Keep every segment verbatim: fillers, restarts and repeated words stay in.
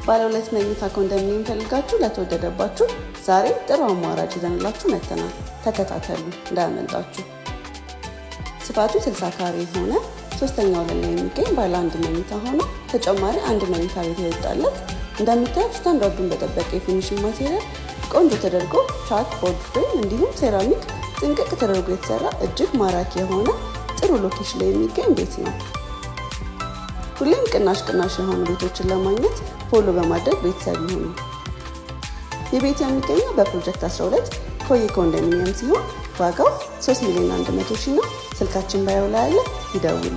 ባለ ሁለት መኝታ ኮንዶሚኒየም ፈልጋችሁ ለተወደደባችሁ ዛሬ ጥሩ አማራጭ ይዘንላችሁ መጥተናል። ተከታተሉ እንዳያመልጣችሁ። ስፋቱ ስልሳ ካሬ ሆነ ሶስተኛው ላይ የሚገኝ ባለ አንድ መኝታ ሆኖ ተጨማሪ አንድ መኝታ ቤት ይወጣለት። እንደምታዩት ስታንዳርዱን በጠበቀ የፊኒሺንግ ማቴሪያል ቆንጆ ተደርጎ ቻክ ቦርድ ፍሬም እንዲሁም ሴራሚክ ጥንቅቅ ተደርጎ የተሰራ እጅግ ማራኪ የሆነ ጥሩ ሎኬሽን ላይ የሚገኝ ቤት ነው። ሁሌም ቅናሽ ቅናሽ የሆኑ ቤቶችን ለማግኘት ፎሎ በማድረግ ቤተሰብ ይሁኑ። የቤት የሚገኘው በፕሮጀክት አስራ ሁለት ኮዬ ኮንዶሚኒየም ሲሆን ዋጋው ሶስት ሚሊዮን መቶ ሺህ ነው። ስልካችን ባዮ ላይ አለ፣ ይደውሉ።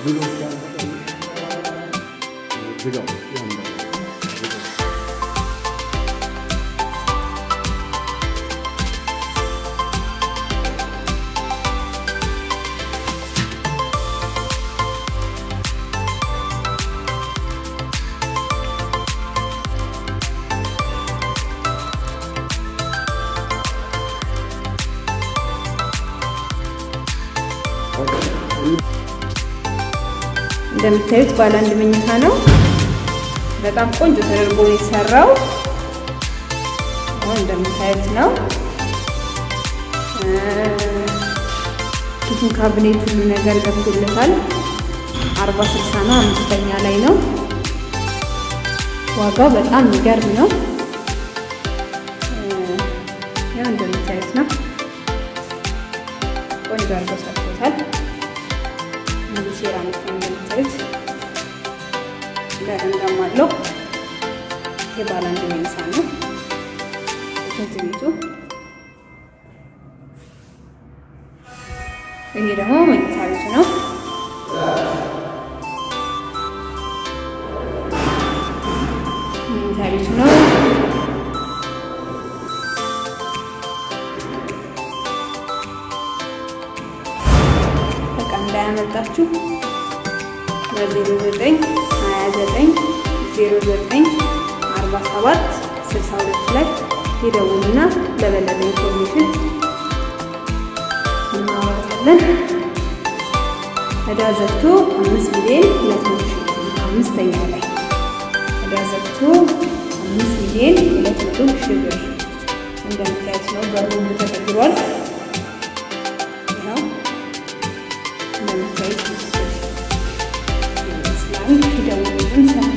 እንደምታዩት ባለ አንድ መኝታ ነው በጣም ቆንጆ ተደርጎ ይሰራው አሁን እንደምታዩት ነው ኪችን ካቢኔት ሁሉ ነገር ገብቶለታል አርባ ስልሳ ነው አምስተኛ ላይ ነው ዋጋው በጣም የሚገርም ነው ያው እንደምታዩት ነው ቆንጆ አርጎ ሰርቶታል ሙሉ ሴራሚክ ነው እንደምታዩት ለረንዳም አለው የባለ አንድ መኝታ ነው ከዚህ ቤቱ ይሄ ደግሞ መኝታ ቤቱ ነው መኝታ ቤቱ ነው በቃ እንዳያመልጣችሁ ዜሮ ዘጠኝ ሃያ ዘጠኝ ዜሮ ዘጠኝ አርባ ሰባት ስልሳ ሁለት ላይ ይደውሉና ለበለጠ ኢንፎርሜሽን እናወራለን አዳዘቶ አምስት ሚሊዮን ሁለት መቶ ሺህ አምስተኛ ላይ አዳዘቶ አምስት ሚሊዮን ሁለት መቶ ሺህ ብር እንደምታዩት ነው በሩ ተቀይሯል ነው እንደምታዩት ይደውሉልን